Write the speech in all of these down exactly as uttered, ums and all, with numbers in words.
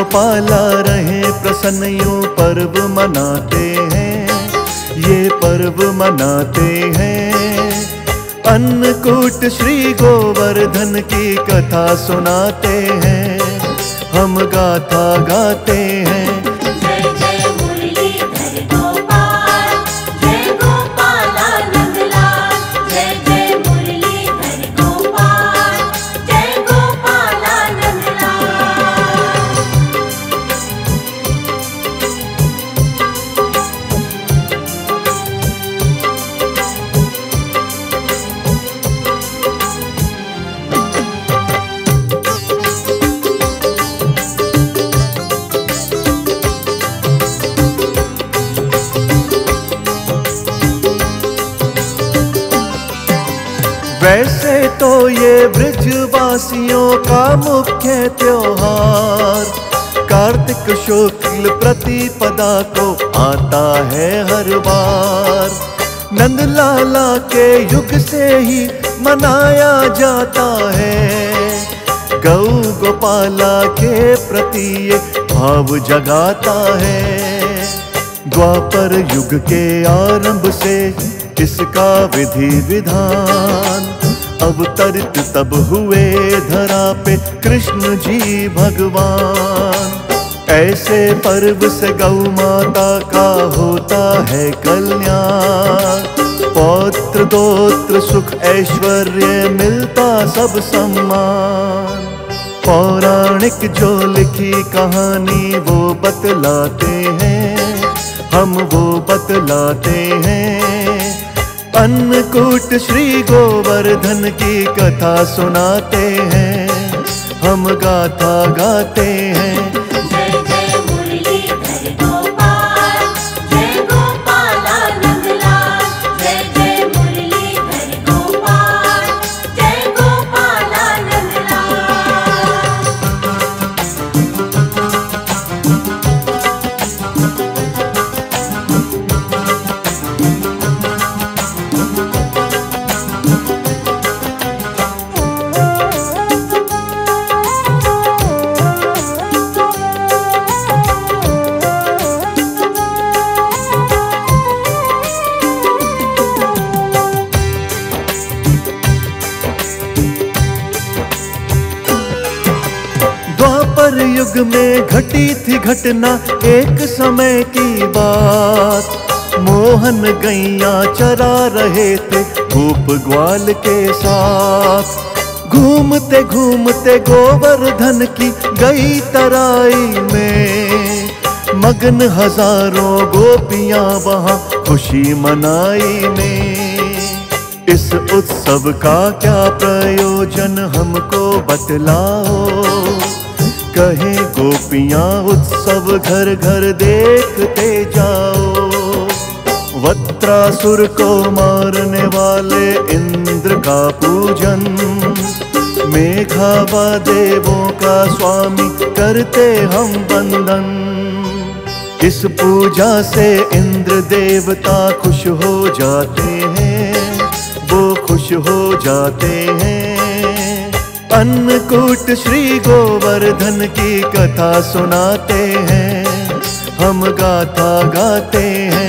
गोपाला रहे प्रसन्न यूं पर्व मनाते हैं, ये पर्व मनाते हैं। अन्नकूट श्री गोवर्धन की कथा सुनाते हैं, हम गाथा गाते हैं। वैसे तो ये ब्रजवासियों का मुख्य त्योहार कार्तिक शुक्ल प्रतिपदा को आता है हर बार। नंदलाला के युग से ही मनाया जाता है, गौ गोपाला के प्रति ये भाव जगाता है। द्वापर युग के आरंभ से इसका विधि विधान अवतरित तब हुए धरा पे कृष्ण जी भगवान। ऐसे पर्व से गौ माता का होता है कल्याण, पौत्र दोत्र सुख ऐश्वर्य मिलता सब सम्मान। पौराणिक जो लिखी कहानी वो बतलाते हैं, हम वो बतलाते हैं। अन्नकूट श्री गोवर्धन की कथा सुनाते हैं, हम गाथा गाते हैं। द्वापर युग में घटी थी घटना एक समय की बात। मोहन गैया चरा रहे थे गोप ग्वाल के साथ। घूमते घूमते गोवर्धन की गई तराई में, मगन हजारों गोपियां वहां खुशी मनाई में। इस उत्सव का क्या प्रयोजन हमको बतलाओ, कहे गोपियां उत्सव घर घर देखते जाओ। वत्रासुर को मारने वाले इंद्र का पूजन, मेघावा देवों का स्वामी करते हम वंदन। इस पूजा से इंद्र देवता खुश हो जाते हैं, वो खुश हो जाते हैं। अन्नकूट श्री गोवर्धन की कथा सुनाते हैं, हम गाथा गाते हैं।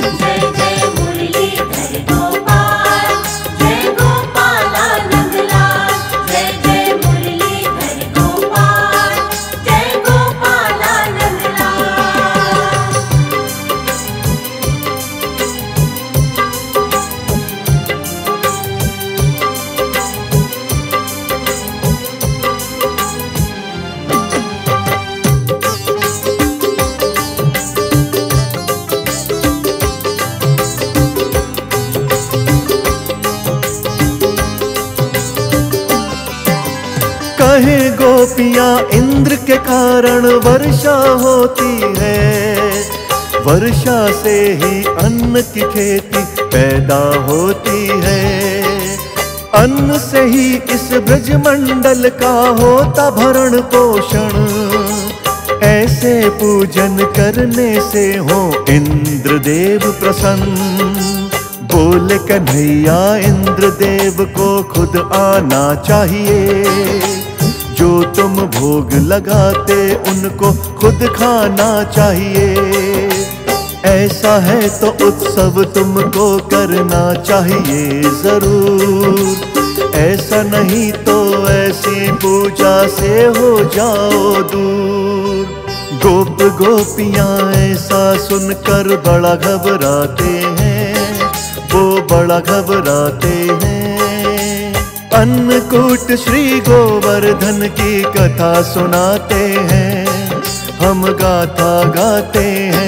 कहे गोपियां इंद्र के कारण वर्षा होती है, वर्षा से ही अन्न की खेती पैदा होती है। अन्न से ही इस ब्रजमंडल का होता भरण पोषण, ऐसे पूजन करने से हो इंद्र देव प्रसन्न। बोले कन्हैया इंद्र देव को खुद आना चाहिए, जो तुम भोग लगाते उनको खुद खाना चाहिए। ऐसा है तो उत्सव तुमको करना चाहिए जरूर, ऐसा नहीं तो ऐसी पूजा से हो जाओ दूर। गोप गोपियां ऐसा सुनकर बड़ा घबराते हैं, वो बड़ा घबराते हैं। अन्नकूट श्री गोवर्धन की कथा सुनाते हैं, हम गाथा गाते हैं।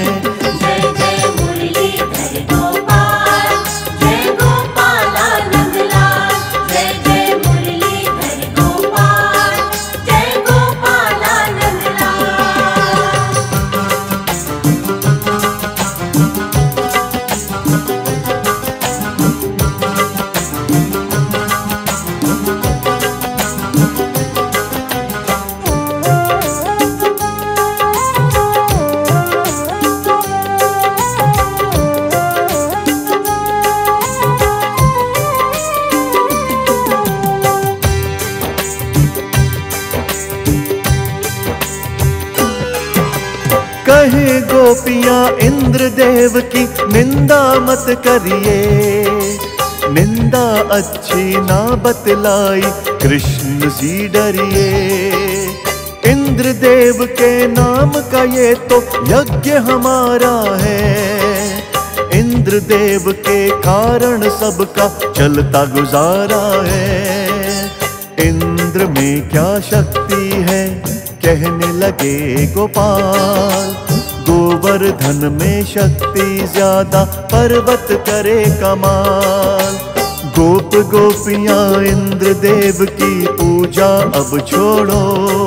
कहे गोपियां इंद्रदेव की निंदा मत करिए, निंदा अच्छी ना बतलाई कृष्ण सी डरिए। इंद्रदेव के नाम का ये तो यज्ञ हमारा है, इंद्रदेव के कारण सबका चलता गुजारा है। इंद्र में क्या शक्ति है कहने लगे गोपाल, गोवर्धन में शक्ति ज्यादा पर्वत करे कमाल। गोप गोपियां इंद्रदेव की पूजा अब छोड़ो,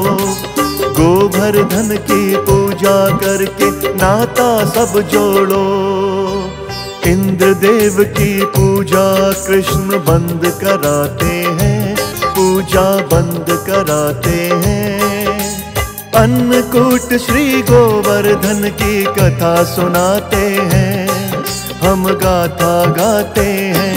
गोवर्धन की पूजा करके नाता सब जोड़ो। इंद्रदेव की पूजा कृष्ण बंद कराते हैं, पूजा बंद कराते हैं। अन्नकूट श्री गोवर्धन की कथा सुनाते हैं, हम गाथा गाते हैं।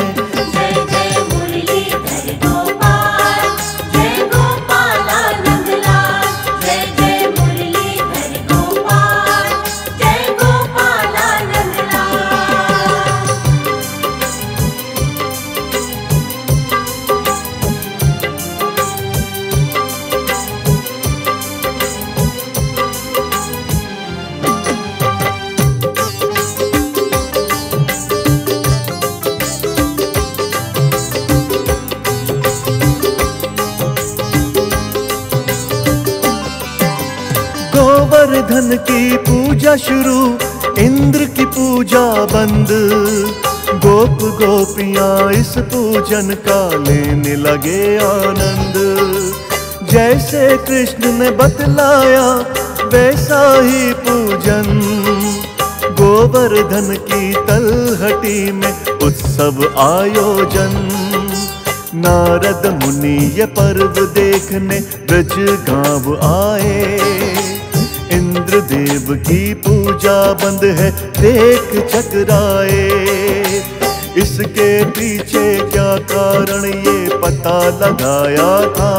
गोवर्धन की पूजा शुरू, इंद्र की पूजा बंद। गोप गोपियां इस पूजन का लेने लगे आनंद। जैसे कृष्ण ने बतलाया वैसा ही पूजन, गोवर्धन की तलहटी में उत्सव आयोजन। नारद मुनि ये पर्व देखने ब्रज गांव आए, इंद्रदेव की पूजा बंद है देख चकराए। इसके पीछे क्या कारण ये पता लगाया था,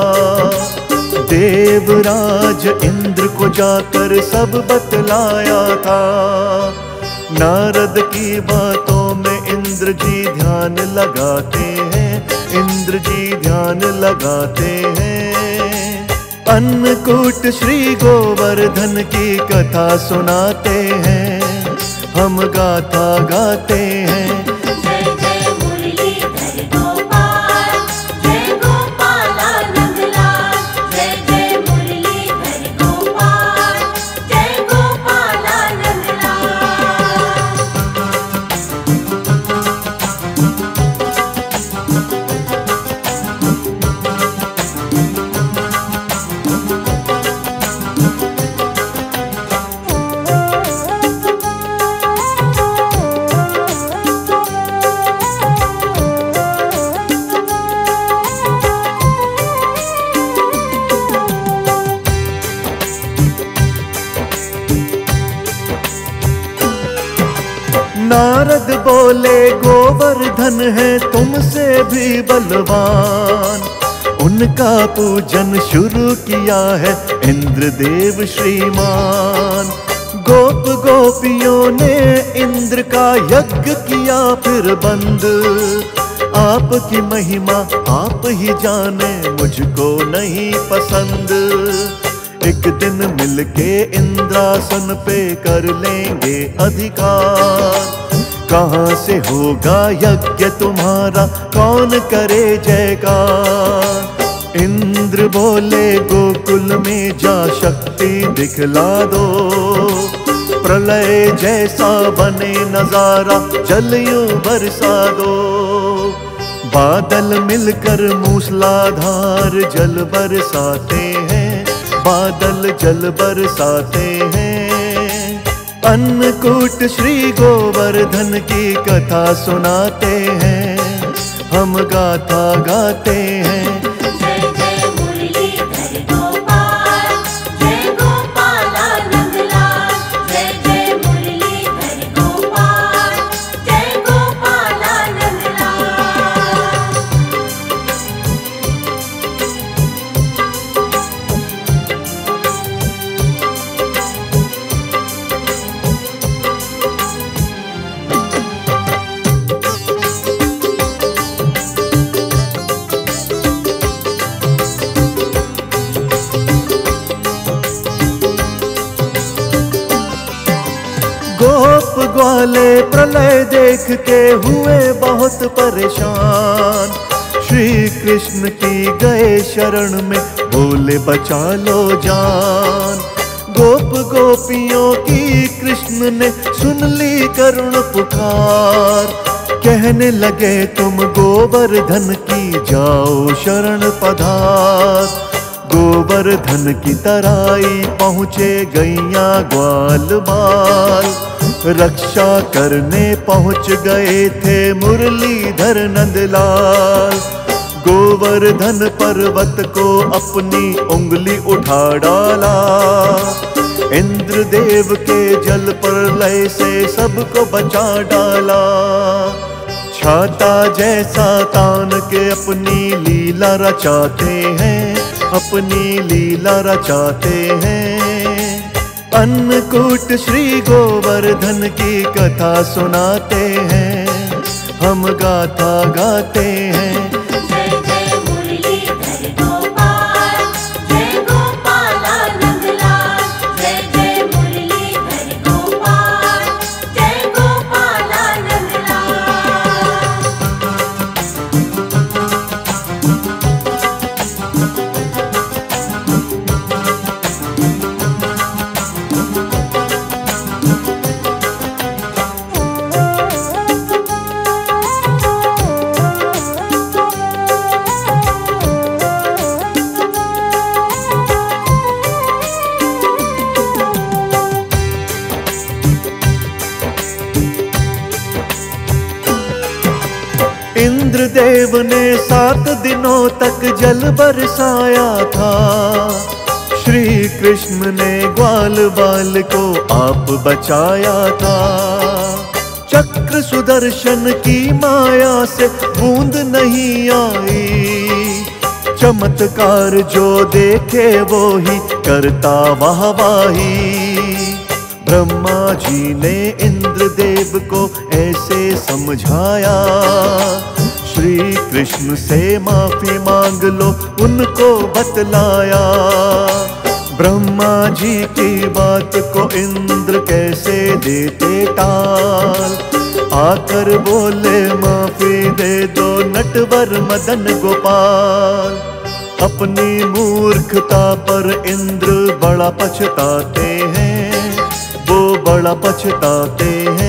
देवराज इंद्र को जाकर सब बतलाया था। नारद की बातों में इंद्र जी ध्यान लगाते हैं, इंद्र जी ध्यान लगाते हैं। अन्नकूट श्री गोवर्धन की कथा सुनाते हैं, हम गाथा गाते हैं। नारद बोले गोवर्धन है तुमसे भी बलवान, उनका पूजन शुरू किया है इंद्रदेव श्रीमान। गोप गोपियों ने इंद्र का यज्ञ किया फिर बंद। आपकी महिमा आप ही जाने, मुझको नहीं पसंद। एक दिन मिलके इंद्रासन पे कर लेंगे अधिकार। कहाँ से होगा यज्ञ तुम्हारा, कौन करे जयकार। इंद्र बोले गोकुल में जा शक्ति दिखला दो। प्रलय जैसा बने नजारा, जल यूं बरसा दो। बादल मिलकर मूसलाधार जल बरसाते हैं, बादल जल बरसाते हैं। अन्नकूट श्री गोवर्धन की कथा सुनाते हैं, हम गाथा गाते हैं। गोप ग्वाले प्रलय देख के हुए बहुत परेशान। श्री कृष्ण की गए शरण में, बोले बचा लो जान। गोप गोपियों की कृष्ण ने सुन ली करुण पुकार। कहने लगे तुम गोवर्धन की जाओ शरण पधार। गोवर्धन की तराई पहुँचे गैया ग्वाल बाल। रक्षा करने पहुँच गए थे मुरलीधर नंदलाल। गोवर्धन पर्वत को अपनी उंगली उठा डाला। इंद्रदेव के जल प्रलय से सबको बचा डाला। छाता जैसा तान के अपनी लीला रचाते हैं, अपनी लीला रचाते हैं। अन्नकूट श्री गोवर्धन की कथा सुनाते हैं, हम गाथा गाते हैं। इंद्रदेव ने सात दिनों तक जल बरसाया था। श्री कृष्ण ने ग्वाल बाल को आप बचाया था। चक्र सुदर्शन की माया से बूंद नहीं आई। चमत्कार जो देखे वो ही करता वाहवाही। ब्रह्मा जी ने इंद्रदेव को ऐसे समझाया। श्री कृष्ण से माफी मांग लो, उनको बतलाया। ब्रह्मा जी की बात को इंद्र कैसे देते टाल। आकर बोले माफी दे दो नटवर मदन गोपाल। अपनी मूर्खता पर इंद्र बड़ा पछताते हैं, वो बड़ा पछताते हैं।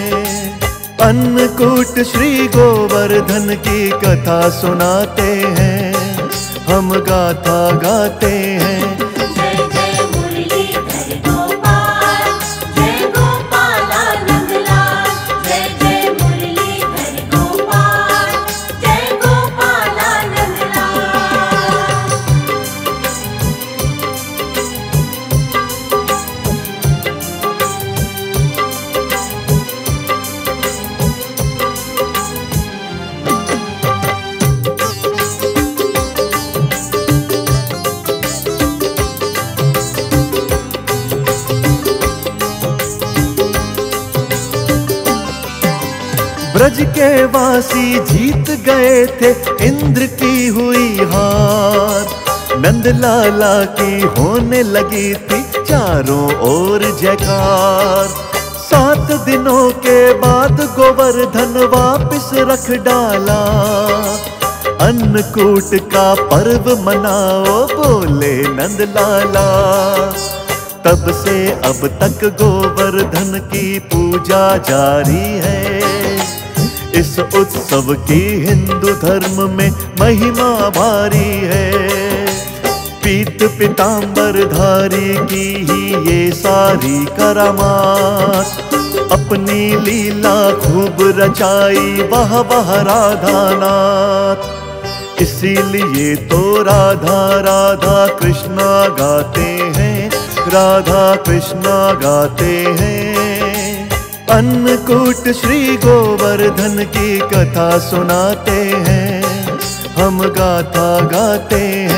अन्नकूट श्री गोवर्धन की कथा सुनाते हैं, हम गाथा गाते हैं। ब्रज के वासी जीत गए थे इंद्र की हुई हार। नंद लाला की होने लगी थी चारों ओर जयकार। सात दिनों के बाद गोवर्धन वापिस रख डाला। अन्नकूट का पर्व मनाओ बोले नंद लाला। तब से अब तक गोवर्धन की पूजा जारी है। इस उत्सव की हिंदू धर्म में महिमा भारी है। पीत पीतांबर धारी की ही ये सारी करामात। अपनी लीला खूब रचाई वह वह राधानाथ। इसीलिए तो राधा राधा कृष्णा गाते हैं, राधा कृष्णा गाते हैं। अन्नकूट श्री गोवर्धन की कथा सुनाते हैं, हम गाथा गाते हैं।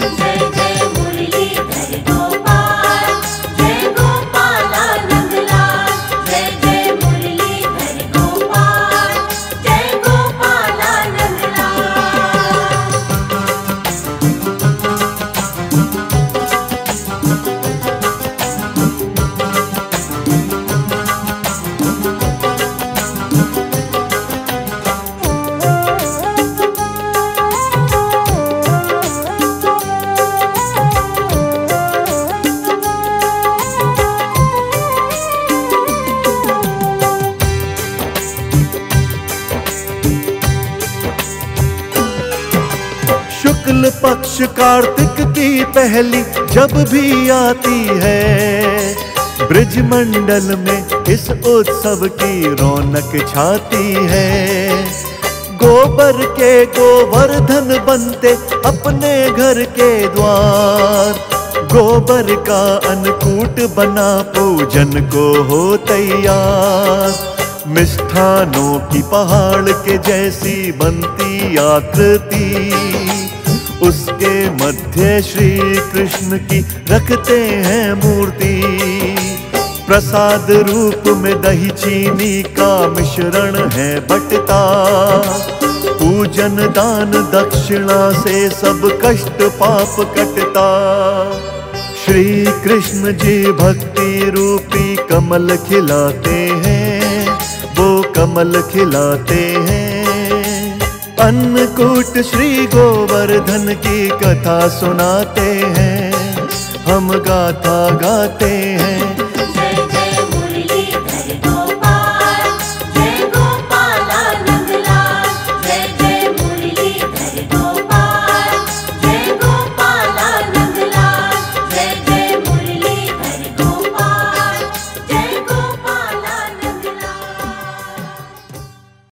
शुक्ल पक्ष कार्तिक की पहली जब भी आती है, ब्रिज मंडल में इस उत्सव की रौनक छाती है। गोबर के गोवर्धन बनते अपने घर के द्वार। गोबर का अन्नकूट बना पूजन को हो तैयार। मिष्ठानों की पहाड़ के जैसी बनती आकृति, उसके मध्य श्री कृष्ण की रखते हैं मूर्ति। प्रसाद रूप में दही चीनी का मिश्रण है बटता। पूजन दान दक्षिणा से सब कष्ट पाप कटता। श्री कृष्ण जी भक्ति रूपी कमल खिलाते हैं, वो कमल खिलाते हैं। अन्नकूट श्री गोवर्धन की कथा सुनाते हैं, हम गाथा गाते हैं।